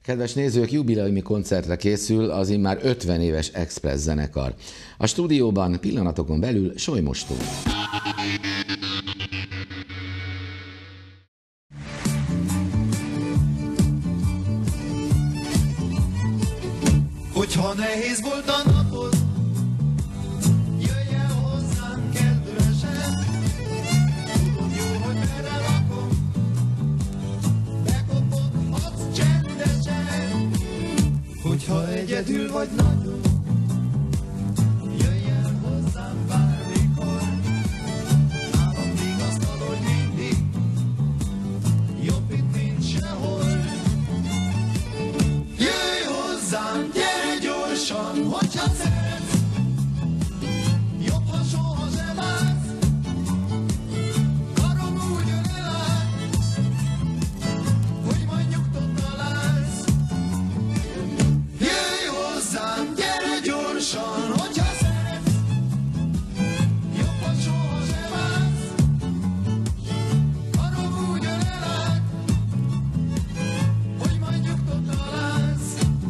Kedves nézők, jubileumi koncertre készül az immár 50 éves Express zenekar. A stúdióban pillanatokon belül Solymos Tóth. Hogyha nehéz volt a napod, jöjj el hozzám kedvesen. Tudom jó, hogy merre lakom, bekopoghatsz csendesen. Hogyha egyedül vagy nagyon, jöjj el hozzám bármikor. Nálam vigasztalod mindig, jobb itt nincs sehol. Jöjj hozzám, gyere gyorsan, hogyha szeretsz, jobb, ha soha sem állsz. Karom úgy ölel át, hogy majd nyugtot találsz. Jöjj hozzám, gyere gyorsan, hogyha szeretsz, jobb, ha soha sem állsz. Karom úgy ölel át, hogy majd nyugtot találsz.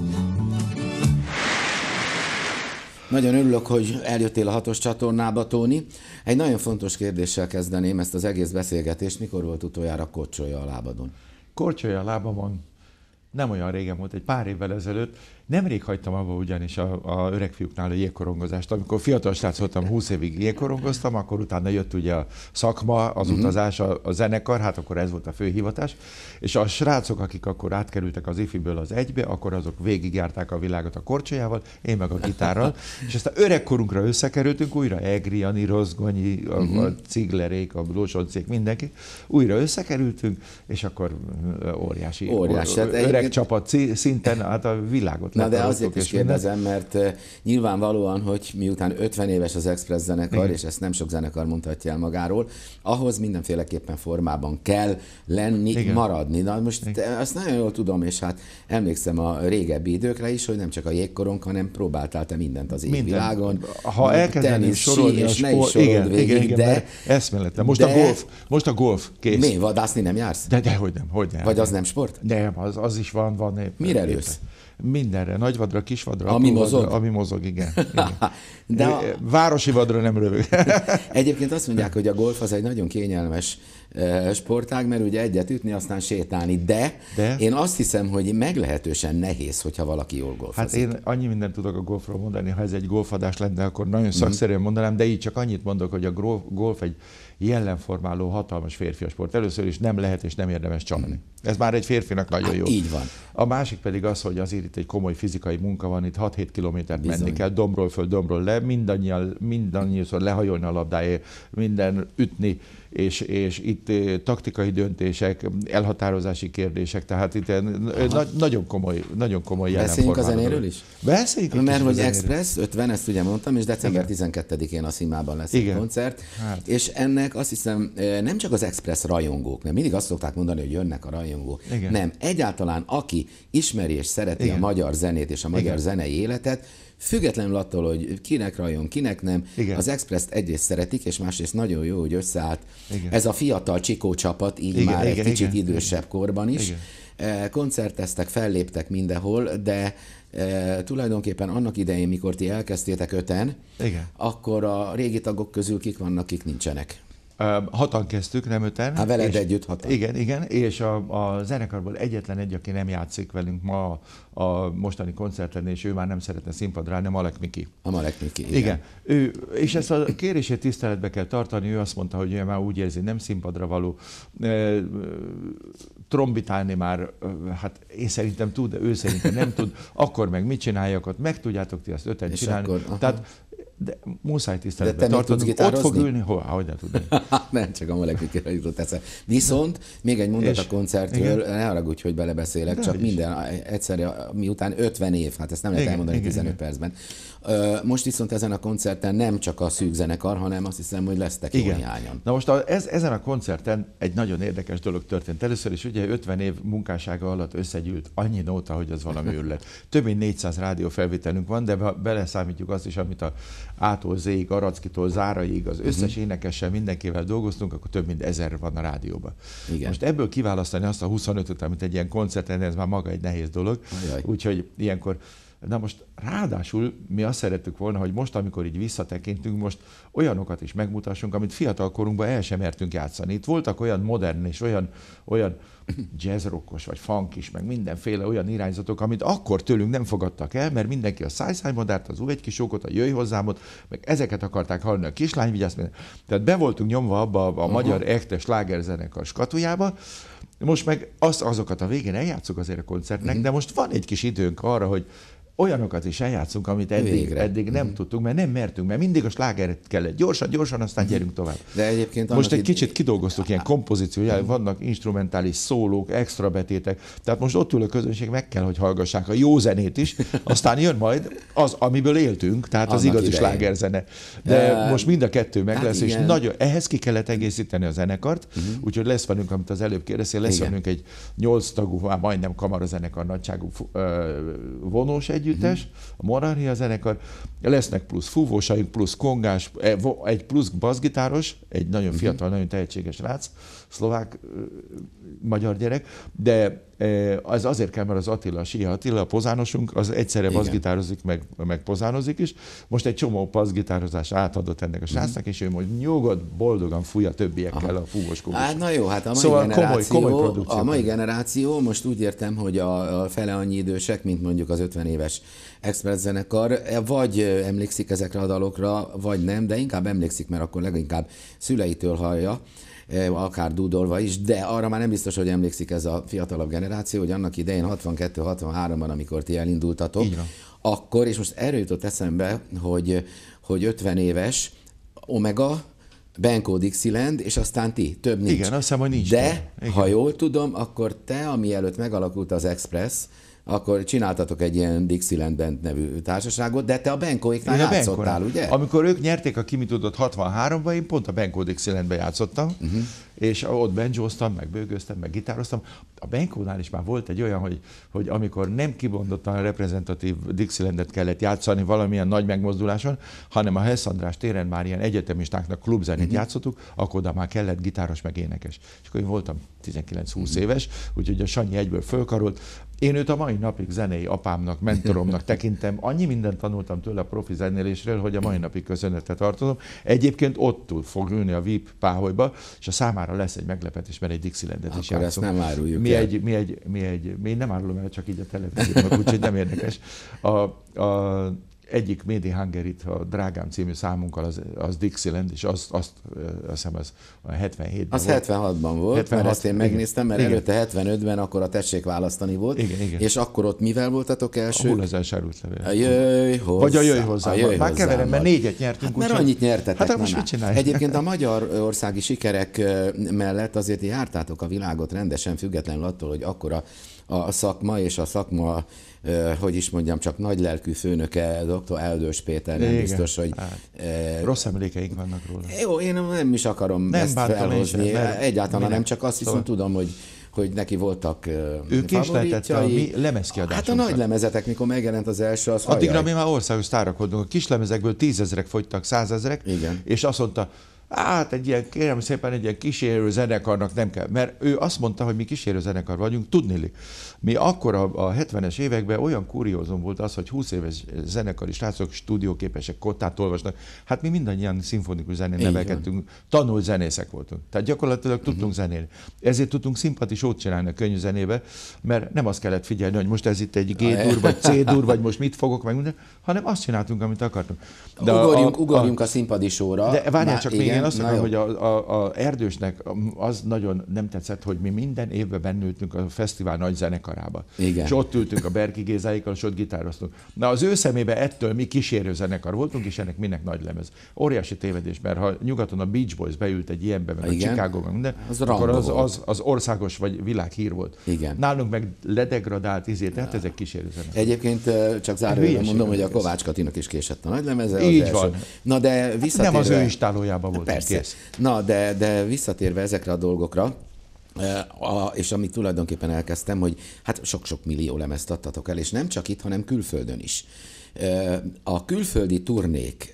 Nagyon örülök, hogy eljöttél a 6-os csatornába, Tóni. Egy nagyon fontos kérdéssel kezdeném ezt az egész beszélgetést. Mikor volt utoljára korcsolya a lábadon? Korcsolya a lábamon nem olyan régen volt, egy pár évvel ezelőtt. Nemrég hagytam abba ugyanis a öreg fiúknál a jégkorongozást. Amikor fiatal srác voltam, 20 évig jégkorongoztam, akkor utána jött ugye a szakma, az utazás, a zenekar, hát akkor ez volt a fő hivatás. És a srácok, akik akkor átkerültek az ifiből az egybe, akkor azok végigjárták a világot a korcsolyával, én meg a gitárral. És aztán öregkorunkra összekerültünk, újra Egri, Jani, Rozgonyi, a Ciglerék, a Lósoncék, mindenki. Újra összekerültünk, és akkor óriási öreg csapat szinten hát a világot. Na de azért is kérdezem, mert nyilvánvalóan, hogy miután 50 éves az Express zenekar, és ezt nem sok zenekar mondhatja el magáról, ahhoz mindenféleképpen formában kell lenni, maradni. Na most azt nagyon jól tudom, és hát emlékszem a régebbi időkre is, hogy nem csak a jégkorong, hanem próbáltál te mindent az égvilágon. Ha elkezdeném sorolni és ne is sorolod végig, de... Eszméletlen. Most a golf kész. Mi? Vadászni nem jársz? De hogy nem. Vagy az nem sport? Nem, az is van. Mire lősz? Mindenre, nagyvadra, kisvadra, ami mozog? Ami mozog, igen. De városi vadra nem lövök. Egyébként azt mondják, hogy a golf az egy nagyon kényelmes sportág, mert ugye egyet ütni, aztán sétálni, de én azt hiszem, hogy meglehetősen nehéz, hogyha valaki jól golfozik. Hát én annyi mindent tudok a golfról mondani, ha ez egy golfadás lenne, akkor nagyon szakszerűen mondanám, de így csak annyit mondok, hogy a golf egy jellemformáló, hatalmas férfias sport. Először is nem lehet és nem érdemes csalni. Ez már egy férfinak nagyon jó. Így van. A másik pedig az, hogy azért itt egy komoly fizikai munka van, itt 6-7 kilométert menni kell, dombról föl, dombról le, mindannyiszor lehajolni a labdáért, minden ütni, és itt taktikai döntések, elhatározási kérdések, tehát itt nagyon komoly jellemformáló. Beszéljünk a zenéről is? Beszéljünk. Mert hogy Express 50, ezt ugye mondtam, és december 12-én a Színmában lesz egy koncert, és ennek azt hiszem nem csak az Express rajongók, nem mindig azt szokták mondani, hogy jönnek a rajongók, nem, egyáltalán aki ismeri és szereti a magyar zenét és a magyar zenei életet, függetlenül attól, hogy kinek rajong, kinek nem, az Express-t egyrészt szeretik, és másrészt nagyon jó, hogy összeállt ez a fiatal Csikó csapat, így már egy kicsit idősebb korban is. Koncerteztek, felléptek mindenhol, de tulajdonképpen annak idején, mikor ti elkezdtétek 5-en, akkor a régi tagok közül kik vannak, kik nincsenek? 6-an kezdtük, nem 5-en. Hát veled együtt 6-an. Igen, és a zenekarból egyetlen egy, aki nem játszik velünk ma a mostani koncerten, és ő már nem szeretne színpadra állni, Malek Miki. A Malek Miki, igen. És ezt a kérését tiszteletbe kell tartani, ő azt mondta, hogy ő már úgy érzi, nem színpadra való. Trombitálni már, hát én szerintem tud, de ő szerintem nem tud, akkor meg mit csináljak ott, meg tudjátok ti azt 5-en csinálni. Tehát, de muszáj tiszteletbe tartani. Ott fog ülni, hogy ne tudni. Nem, csak a Malek Mikire jutott eszembe. Viszont még egy mondat a koncertről, ne haragudj, hogy belebeszélek, csak minden egyszerre, miután 50 év, hát ezt nem lehet elmondani 15 percben. Most viszont ezen a koncerten nem csak a szűk zenekar, hanem azt hiszem, hogy lesztek jó néhányan. Na most ezen a koncerten egy nagyon érdekes dolog történt. Először is ugye 50 év munkássága alatt összegyűlt annyi nóta, hogy az valami őrület. Több mint 400 rádiófelvételünk van, de beleszámítjuk azt is, amit A-tól Z-ig, Arackitól Záraig, az összes énekessel, mindenkivel dolgoztunk, akkor több mint 1000 van a rádióban. Igen. Most ebből kiválasztani azt a 25-öt, amit egy ilyen koncerten, ez már maga egy nehéz dolog. Úgyhogy ilyenkor, na most ráadásul mi azt szerettük volna, hogy most, amikor így visszatekintünk, most olyanokat is megmutassunk, amit fiatalkorunkban el sem mertünk játszani. Itt voltak olyan modern és olyan jazzrockos, vagy funk is, meg mindenféle olyan irányzatok, amit akkor tőlünk nem fogadtak el, mert mindenki a szájszájmodárt, az Új egy kis ókot, a Jöjj hozzámot, meg ezeket akarták hallani, a Kislány vigyázz. Tehát be voltunk nyomva abba a magyar echte slágerzenekar skatujába. Most meg azokat a végén eljátszuk azért a koncertnek, de most van egy kis időnk arra, hogy olyanokat is eljátszunk, amit eddig nem tudtunk, mert nem mertünk, mert mindig a slágeret kellett gyorsan, aztán gyerünk tovább. De egyébként most egy kicsit kidolgoztuk ilyen kompozícióját, vannak instrumentális szólók, extra betétek, tehát most ott ül a közönség, meg kell, hogy hallgassák a jó zenét is, aztán jön majd az, amiből éltünk, tehát az igazi slágerzene. De most mind a kettő meg lesz, és nagyon, ehhez ki kellett egészíteni a zenekart, úgyhogy lesz velünk, amit az előbb kérdeztél, lesz velünk egy 8 tagú, már majdnem kamarazenekar nagyságú vonós együttes, a Monarchia zenekar, lesznek plusz fúvósaink, plusz kongás, egy plusz basszgitáros, egy nagyon fiatal, nagyon tehetséges rác, szlovák magyar gyerek, de az azért kell, mert az Attila, Sia Attila, a pozánosunk, az egyszerre basszgitározik, meg pozánozik is. Most egy csomó basszgitározás átadott ennek a srácnak, és ő majd nyugodt, boldogan fúj a többiekkel a fúvós kongos. Hát na jó, hát a mai szóval generáció, komoly produkció. A mai generáció, most úgy értem, hogy a fele annyi idősek, mint mondjuk az 50 éves Express zenekar, vagy emlékszik ezekre a dalokra, vagy nem, de inkább emlékszik, mert akkor leginkább szüleitől hallja, akár dúdolva is, de arra már nem biztos, hogy emlékszik ez a fiatalabb generáció, hogy annak idején 62-63-ban, amikor ti elindultatok, akkor, és most erről jutott eszembe, hogy 50 éves Omega, Benko Dixieland, és aztán ti, több nincs. Igen, azt hiszem, hogy nincs. De, ha jól tudom, akkor te, ami előtt megalakult az Express, akkor csináltatok egy ilyen Dixieland Band nevű társaságot, de te a Benkoéknál játszottál, ugye? Amikor ők nyerték a Ki mit tudott 63-ban, én pont a Benko Dixielandben játszottam, és ott banjóztam, meg bőgöztem, meg gitároztam. A Benkónál is már volt egy olyan, hogy amikor nem kibondottan reprezentatív Dixielandet kellett játszani valamilyen nagy megmozduláson, hanem a Hess András téren már ilyen egyetemistáknak klubzenét játszottuk, akkor oda már kellett gitáros meg énekes. És akkor én voltam 19-20 éves, úgyhogy a Sanyi egyből fölkarolt. Én őt a mai napig zenei apámnak, mentoromnak tekintem. Annyi mindent tanultam tőle a profi zenélésről, hogy a mai napig köszönetet tartozom. Egyébként ott fog ülni a VIP páholyba, és a számára lesz egy meglepetés, mert egy Dixielandet is játszunk. Akkor ezt nem áruljuk mi nem árulom el, csak így a televíziónak, úgyhogy nem érdekes. Egyik Made in Hungary-t, a Drágám című számunkkal, az Dixieland, és azt hiszem az 77-ben az volt. 76-ban volt, 76, mert ezt én megnéztem, mert előtte 75-ben akkor a Tessék választani volt, igen. És akkor ott mivel voltatok első? A Hullazás sárult levél. A Jöjj hozzá. Vagy a Jöjj hozzá. Már keverem, mert 4-et nyertünk. Hát mert annyit nyertetek. Hát most mit csinálj? Egyébként a magyarországi sikerek mellett azért jártátok a világot rendesen, függetlenül attól, hogy akkora a szakma, és a szakma, hogy is mondjam, csak nagylelkű főnöke, dr. Eldős Péter, nem biztos, hogy... Rossz emlékeink vannak róla. Jó, én nem is akarom ezt felhozni. Egyáltalán nem, csak azt viszont tudom, hogy neki voltak ő késleltette a mi lemezkiadásunkat. Hát a nagy lemezetek, mikor megjelent az első, az addigra mi már országos sztárok voltunk. A kis lemezekből 10 000-ek fogytak, 100 000-ek, és azt mondta, hát egy ilyen, kérem szépen, egy ilyen kísérő zenekarnak nem kell. Mert ő azt mondta, hogy mi kísérő zenekar vagyunk, tudniillik. Mi akkor a 70-es években olyan kuriózum volt az, hogy 20 éves zenekari srácok stúdióképesek, kottát olvasnak. Hát mi mindannyian szimfonikus zenén nevelkedtünk, tanult zenészek voltunk. Tehát gyakorlatilag tudtunk zenélni. Ezért tudtunk szimpatisót csinálni a könnyű zenébe, mert nem azt kellett figyelni, hogy most ez itt egy G-dur, vagy C-dur, vagy most mit fogok, meg minden, hanem azt csináltunk, amit akartunk. De ugorjunk a színpadisóra. De várjál csak, még én azt mondom, hogy a Erdősnek az nagyon nem tetszett, hogy mi minden évben bennültünk a fesztivál nagy zenekarába. Igen. És ott ültünk a Berki Gézáikkal, és ott gitároztunk. Na az ő szemében ettől mi kísérő zenekar voltunk, és ennek minek nagy lemez. Óriási tévedés, mert ha nyugaton a Beach Boys beült egy ilyenbe, meg a Chicago, meg minden, akkor az országos vagy világhír volt. Igen. Nálunk meg ledegradált tehát ezek kísérő zenekar. Egyébként csak zárójelben mondom, hogy a Kovács Katinak is késett a nagy lemeze. Így van. Na de nem az ő istálójában volt. Persze. Kész. Na, de visszatérve ezekre a dolgokra, És amit tulajdonképpen elkezdtem, hogy hát sok-sok millió lemezt adtatok el, és nem csak itt, hanem külföldön is. A külföldi turnék,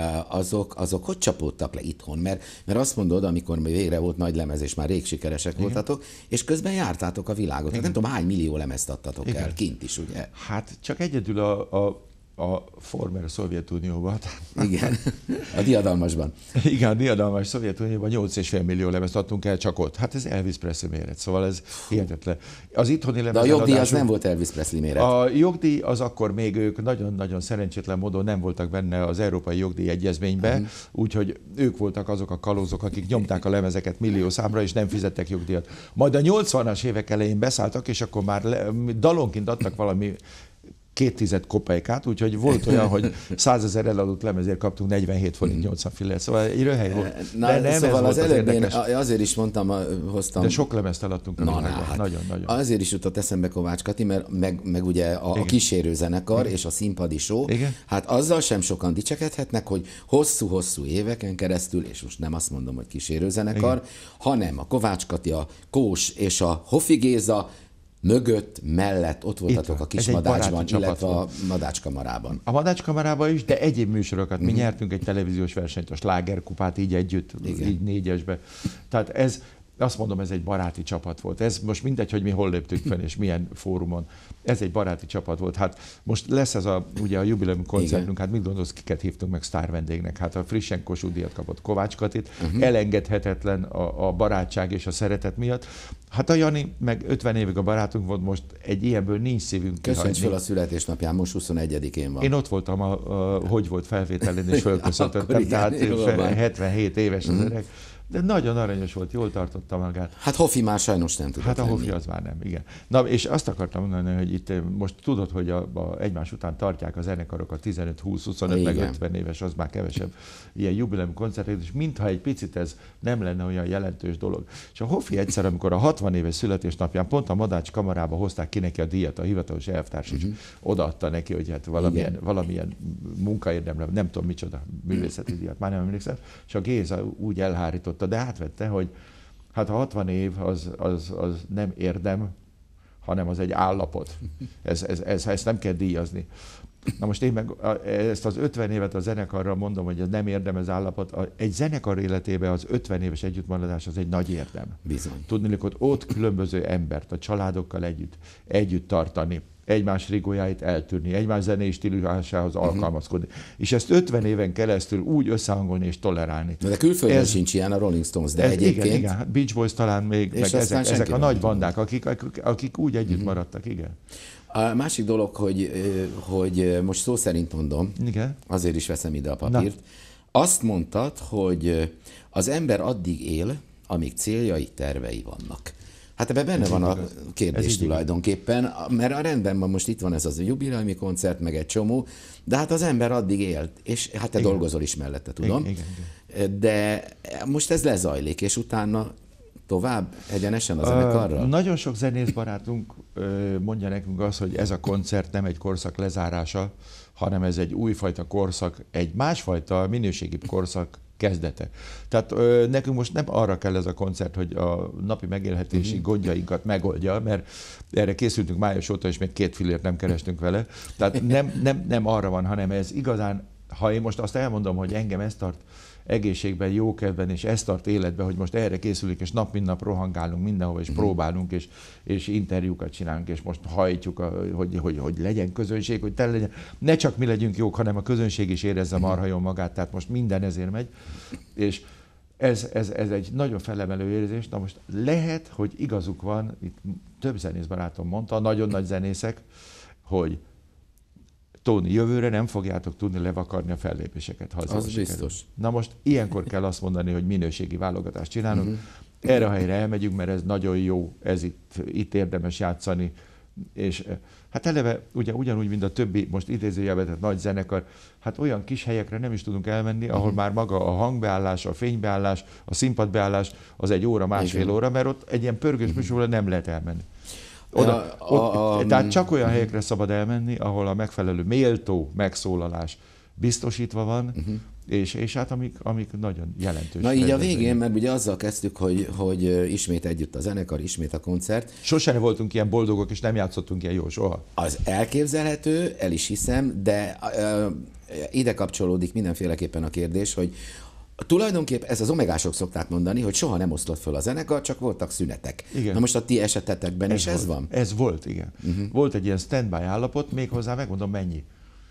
azok hogy csapódtak le itthon? Mert azt mondod, amikor még végre volt nagy lemez, és már rég sikeresek voltatok, és közben jártátok a világot. Hát nem tudom, hány millió lemezt adtatok el kint is, ugye? Hát csak egyedül a former Szovjetunióban. Igen, a diadalmasban. Igen, a diadalmas Szovjetunióban 8,5 millió lemezt adtunk el csak ott. Hát ez Elvis Presley méret, szóval ez hihetetlen. Az itthoni lemez. De a jogdíj az nem volt Elvis Presley méret. A jogdíj az akkor még ők nagyon-nagyon szerencsétlen módon nem voltak benne az Európai Jogdíj Egyezménybe, úgyhogy ők voltak azok a kalózok, akik nyomták a lemezeket millió számra, és nem fizettek jogdíjat. Majd a 80-as évek elején beszálltak, és akkor már dalonként adtak valami 2 kopejkát, úgyhogy volt olyan, hogy 100 000 eladott lemezért kaptunk 47 forint 80 fillért, szóval egy röhely volt. Na, de nem, szóval az előbb én azért is mondtam, hoztam... De sok lemezt eladtunk. Hát, nagyon-nagyon. Azért is jutott eszembe Kovács Kati, mert meg ugye a kísérő zenekar és a színpadi show, hát azzal sem sokan dicsekedhetnek, hogy hosszú-hosszú éveken keresztül, és most nem azt mondom, hogy kísérő zenekar, hanem a Kovács Kati, a Kós és a Hofi Géza mellett ott voltatok a Kismadácsban, illetve a Madácskamarában. A Madácskamarában is, de egyéb műsorokat. Mi nyertünk egy televíziós versenyt, a Slágerkupát így együtt, így 4-esbe. Tehát ez, azt mondom, ez egy baráti csapat volt. Ez most mindegy, hogy mi hol léptünk fel, és milyen fórumon. Ez egy baráti csapat volt. Hát most lesz ez ugye a jubileum koncertünk, hát mit gondolsz, kiket hívtunk meg sztár vendégnek? Hát a frissen Kossuth díjat kapott Kovács Katit, elengedhetetlen a barátság és a szeretet miatt. Hát a Jani, meg 50 évig a barátunk volt, most egy ilyenből nincs szívünk kihagyni. Köszönj fel a születésnapján, most 21-én van. Én ott voltam, hogy volt felvételén, és fölköszöntöttem, tehát 77 éves az öreg. De nagyon aranyos volt, jól tartotta magát. Hát Hofi már sajnos nem tudott Hát a Hofi az már nem, igen. Na, és azt akartam mondani, hogy itt most tudod, hogy egymás után tartják a zenekarok a 15, 20, 25, meg 50 éves, az már kevesebb ilyen jubileum koncertet, és mintha egy picit ez nem lenne olyan jelentős dolog. És a Hofi egyszer, amikor a 60 éves születésnapján pont a Madács Kamarába hozták ki neki a díjat, a hivatalos elvtárs is odaadta neki, hogy hát valamilyen munkaérdemlem, nem tudom micsoda, művészeti díjat, már nem emlékszem, és a Géza úgy elhárított, de átvette, hogy hát a 60 év az nem érdem, hanem az egy állapot. Ezt nem kell díjazni. Na most én meg ezt az 50 évet a zenekarra mondom, hogy ez nem érdem, ez állapot. Egy zenekar életében az 50 éves együttmaradás az egy nagy érdem. Bizony. Tudni, hogy ott különböző embert, a családokkal együtt tartani, egymás rigójáit eltűrni, egymás zenei stílusához alkalmazkodni. És ezt 50 éven keresztül úgy összehangolni és tolerálni. De külföldön sincs ilyen, a Rolling Stones, de egyébként... Igen, Beach Boys talán még, meg ezek a nagy bandák, akik úgy együtt maradtak, igen. A másik dolog, hogy most szó szerint mondom, azért is veszem ide a papírt, azt mondtad, hogy az ember addig él, amíg céljai, tervei vannak. Hát ebben benne van a kérdés tulajdonképpen, mert a rendben van, most itt van ez az jubileumi koncert, meg egy csomó, de hát az ember addig élt, és hát te dolgozol is mellette, tudom. Igen. De most ez lezajlik, és utána tovább egyenesen a zenekarral? Nagyon sok zenész barátunk mondja nekünk azt, hogy ez a koncert nem egy korszak lezárása, hanem ez egy újfajta korszak, egy másfajta minőségibb korszak kezdete. Tehát nekünk most nem arra kell ez a koncert, hogy a napi megélhetési gondjainkat megoldja, mert erre készültünk május óta, és még 2 fillért nem kerestünk vele. Tehát nem arra van, hanem ez igazán, ha én most azt elmondom, hogy engem ezt tart egészségben, jókedven, és ezt tart életben, hogy most erre készülik, és nap mint nap rohangálunk mindenhova, és próbálunk, és interjúkat csinálunk, és most hajtjuk, hogy legyen közönség, hogy tele legyen. Ne csak mi legyünk jók, hanem a közönség is érezze marha jól magát, tehát most minden ezért megy. És ez egy nagyon felemelő érzés. Na most lehet, hogy igazuk van, itt több zenész barátom mondta, nagyon nagy zenészek, hogy Tóni, jövőre nem fogjátok tudni levakarni a fellépéseket, ha az biztos. Na most ilyenkor kell azt mondani, hogy minőségi válogatást csinálunk. Erre a helyre elmegyünk, mert ez nagyon jó, ez itt érdemes játszani. És hát eleve ugyanúgy, mint a többi, most idézőjelben, tehát nagy zenekar, hát olyan kis helyekre nem is tudunk elmenni, ahol már maga a hangbeállás, a fénybeállás, a színpadbeállás az egy óra, másfél óra, mert ott egy ilyen pörgős műsorra nem lehet elmenni. Tehát csak olyan helyekre szabad elmenni, ahol a megfelelő méltó megszólalás biztosítva van, és hát amik nagyon jelentős. Na így a végén, mert ugye azzal kezdtük, hogy ismét együtt a zenekar, ismét a koncert. Sosem voltunk ilyen boldogok, és nem játszottunk ilyen jól soha. Az elképzelhető, el is hiszem, de ide kapcsolódik mindenféleképpen a kérdés, hogy tulajdonképpen ez az omegások szokták mondani, hogy soha nem oszlott föl a zenekar, csak voltak szünetek. Igen. Na most a ti esetetekben is ez van? Ez volt, igen. Volt egy ilyen standby állapot, méghozzá megmondom mennyi.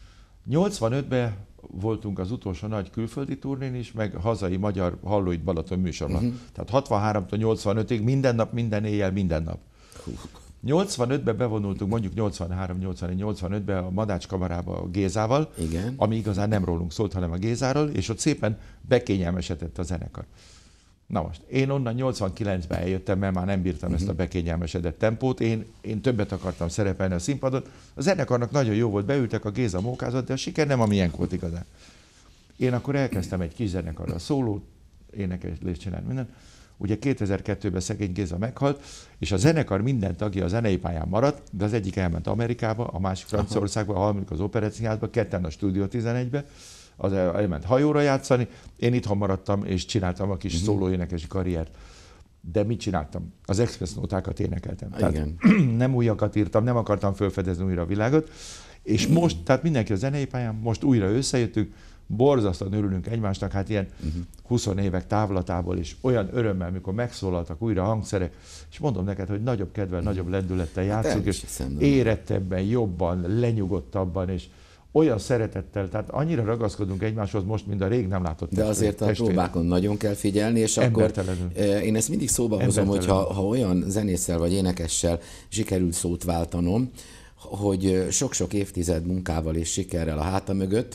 85-ben voltunk az utolsó nagy külföldi turnén is, meg hazai magyar Hallóid Balaton műsorban. Tehát 63-tól 85-ig minden nap, minden éjjel, minden nap. 85-ben bevonultunk, mondjuk 83-85-ben a Madács kamarába a Gézával, igen. Ami igazán nem rólunk szólt, hanem a Gézáról, és ott szépen bekényelmesedett a zenekar. Na most, én onnan 89-ben eljöttem, mert már nem bírtam ezt a bekényelmesedett tempót, én többet akartam szerepelni a színpadon. A zenekarnak nagyon jó volt, beültek, a Géza mókázott, de a siker nem a miénk volt igazán. Én akkor elkezdtem egy kis zenekarral szólót, énekelést csinálni, minden. Ugye 2002-ben szegény Géza meghalt, és a zenekar minden tagja a zenei pályán maradt, de az egyik elment Amerikába, a másik Franciaországba, a harmadik az Operettszínházba, ketten a Stúdió 11-be, az elment hajóra játszani, én itthon maradtam, és csináltam a kis szólóénekesi karriert. De mit csináltam? Az Express nótákat énekeltem. Tehát nem újakat írtam, nem akartam felfedezni újra a világot, és most, tehát mindenki a zenei pályán, most újra összejöttünk, borzasztóan örülünk egymásnak, hát ilyen 20 évek távlatából is, olyan örömmel, mikor megszólaltak újra a hangszerek, és mondom neked, hogy nagyobb kedvel, nagyobb lendülettel játszunk, és érettebben, jobban, lenyugodtabban, és olyan szeretettel, tehát annyira ragaszkodunk egymáshoz most, mint a rég nem látott De azért a próbákon nagyon kell figyelni, és akkor én ezt mindig szóba hozom, hogy ha olyan zenésszel vagy énekessel sikerült szót váltanom, hogy sok-sok évtized munkával és sikerrel a háta mögött,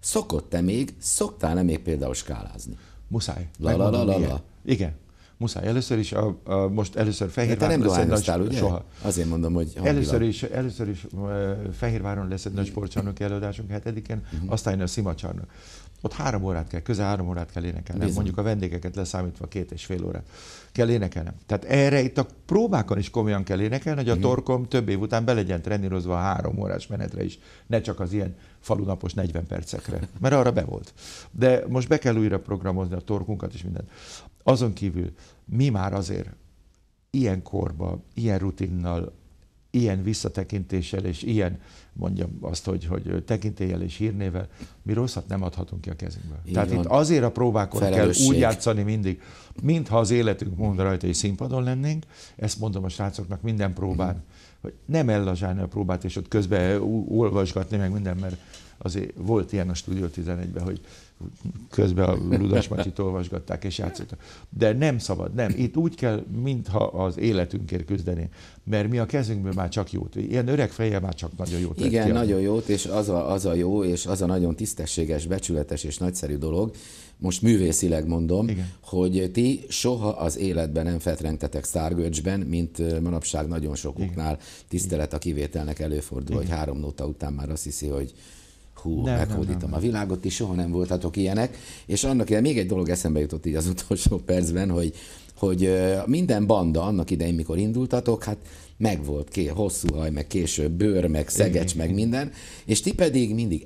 szoktál-e még például skálázni? Muszáj. La. Igen. Muszáj. Először is, most először Fehérváron nem dohányoztál, ugye? Soha. Azért mondom, hogy Először is Fehérváron lesz egy nagy sportcsarnoki előadásunk 7-én, aztán jön a Szimacsarnok. Ott 3 órát kell, közel 3 órát kell énekelnem. Bizony. Mondjuk a vendégeket leszámítva 2,5 órát kell énekelnem. Tehát erre itt a próbákon is komolyan kell énekelni, hogy a torkom több év után be legyen trenírozva a 3 órás menetre is, ne csak az ilyen falunapos 40 percekre, mert arra be volt. De most be kell újra programozni a torkunkat és mindent. Azon kívül mi már azért ilyen korba, ilyen rutinnal, ilyen visszatekintéssel és ilyen, mondjam azt, hogy tekintéllyel és hírnével, mi rosszat nem adhatunk ki a kezünkből. Tehát itt azért a próbákon kell úgy játszani mindig, mintha az életünk mond rajta és színpadon lennénk. Ezt mondom a srácoknak minden próbán, hogy nem ellazsálni a próbát, és ott közben olvasgatni meg minden, mert azért volt ilyen a Stúdió 11-ben, hogy közben a Ludas Matyit olvasgatták és játszottak. De nem szabad, nem. Itt úgy kell, mintha az életünkért küzdeni, mert mi a kezünkből már csak jót. Ilyen öreg fejjel már csak nagyon jót. Igen, nagyon jót, és az a jó, és az a nagyon tisztességes, becsületes és nagyszerű dolog, most művészileg mondom, igen, hogy ti soha az életben nem fetrengtetek sztárgörcsben, mint manapság nagyon sokuknál tisztelet a kivételnek előfordul, igen, hogy 3 nóta után már azt hiszi, hogy meghódítom a világot, ti soha nem voltatok ilyenek, és annak még egy dolog eszembe jutott így az utolsó percben, hogy minden banda annak idején, mikor indultatok, hát megvolt hosszú haj, meg később bőr, meg szegecs, meg minden, és ti pedig mindig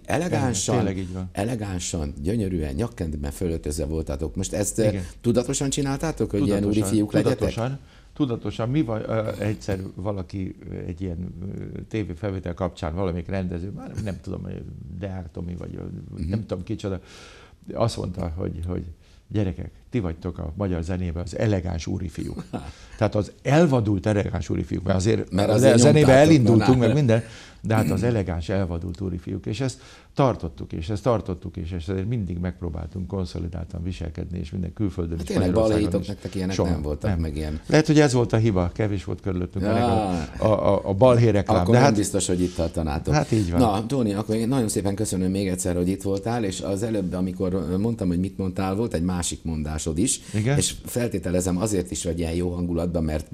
elegánsan, gyönyörűen, nyakkendben fölöltözve voltatok. Most ezt tudatosan csináltátok, hogy ilyen úri fiúk legyetek? Tudatosan. Mi van, egyszer valaki egy ilyen tévéfelvétel kapcsán, valamelyik rendező, már nem tudom, Deák Tomi, vagy nem tudom kicsoda, azt mondta, hogy gyerekek, ti vagytok a magyar zenében az elegáns úri fiúk. Tehát az elvadult elegáns úri fiúk, mert azért a zenébe elindultunk, meg minden, de hát az elegáns elvadult úri fiúk, és ezt tartottuk, és ezért mindig megpróbáltunk konszolidáltan viselkedni, és minden külföldön is. Tényleg balhéitok, nektek ilyenek nem voltak, nem. Meg ilyen. Lehet, hogy ez volt a hiba, kevés volt körülöttünk a balhé reklám. Akkor nem biztos, hogy itt tartanátok. Hát így van. Na, Tóni, akkor én nagyon szépen köszönöm még egyszer, hogy itt voltál, és az előbb, amikor mondtam, hogy mit mondtál, volt egy másik mondásod is, igen? És feltételezem azért is, hogy ilyen jó hangulatban, mert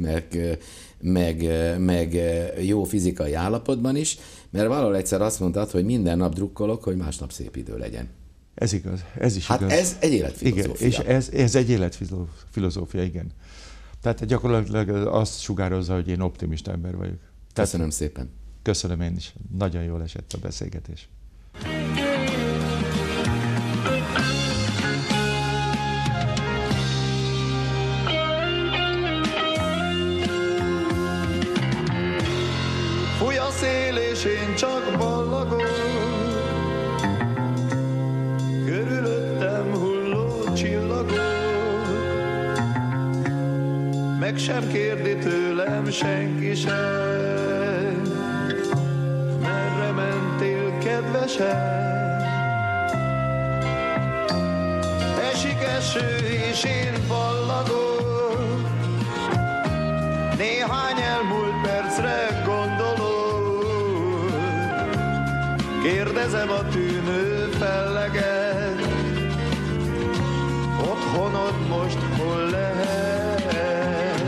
meg jó fizikai állapotban is, mert valahol egyszer azt mondtad, hogy minden nap drukkolok, hogy másnap szép idő legyen. Ez igaz, ez is igaz. Hát ez egy életfilozófia. Igen, és ez egy életfilozófia, igen. Tehát gyakorlatilag azt sugározza, hogy én optimista ember vagyok. Köszönöm szépen. Köszönöm én is. Nagyon jól esett a beszélgetés. szél, és én csak ballagok. Körülöttem hulló csillagok, meg sem kérdi tőlem senki sem, merre mentél, kedvesem? Esik eső, és én ballagok, néhány elmúlt percre gondolok. Kérdezem a tűnő felleget, otthonod most hol lehet?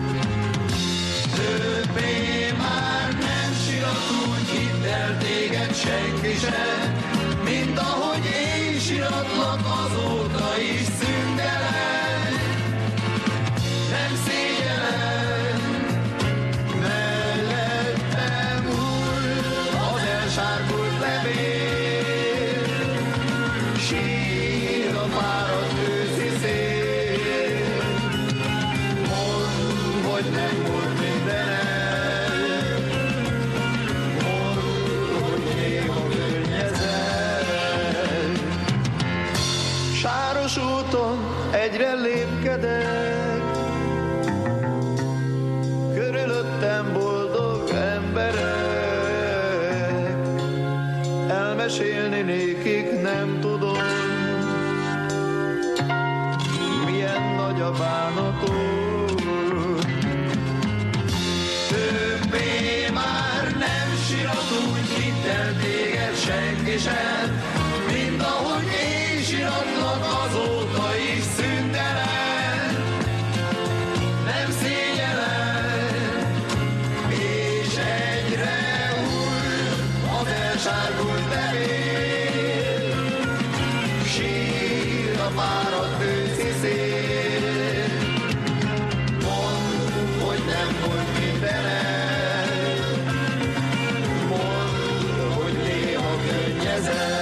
Többé már nem sirat, úgy hidd el, téged senki sem, mint ahogy én siratlak, azóta is szündelek. Nem szégyellem, mellettem hull az elsárgult levél, sír a fáradt őszi szél. Mondd, hogy nem volt minden el, mondd, hogy néha környezet. Sáros úton egyre lépkedek, körülöttem boldog emberek. Elmesélni nékik nem tudom, milyen nagy a bánatom. Többé már nem sirat, úgy hidd el, téged senki sem, mint ahogy én siratlak, azóta is szündelek. Nem szégyellem, és egyre hull az elsárgult levél, sír a fáradt őszi szél. Mondd, hogy nem volt minden el, mondd, hogy néha könnyezek.